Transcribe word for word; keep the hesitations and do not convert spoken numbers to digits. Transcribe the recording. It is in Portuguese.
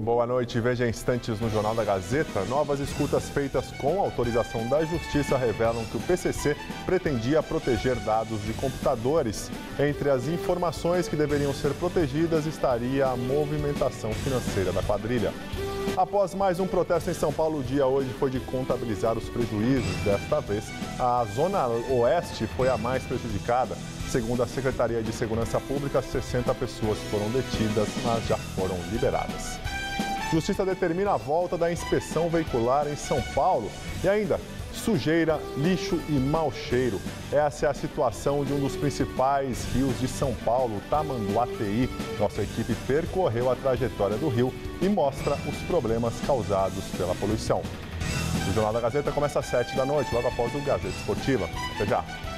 Boa noite. Veja instantes no Jornal da Gazeta. Novas escutas feitas com autorização da Justiça revelam que o P C C pretendia proteger dados de computadores. Entre as informações que deveriam ser protegidas estaria a movimentação financeira da quadrilha. Após mais um protesto em São Paulo, o dia hoje foi de contabilizar os prejuízos. Desta vez, a Zona Oeste foi a mais prejudicada. Segundo a Secretaria de Segurança Pública, sessenta pessoas foram detidas, mas já foram liberadas. Justiça determina a volta da inspeção veicular em São Paulo. E ainda, sujeira, lixo e mau cheiro. Essa é a situação de um dos principais rios de São Paulo, o Tamanduateí. Nossa equipe percorreu a trajetória do rio e mostra os problemas causados pela poluição. O Jornal da Gazeta começa às sete da noite, logo após o Gazeta Esportiva. Até já!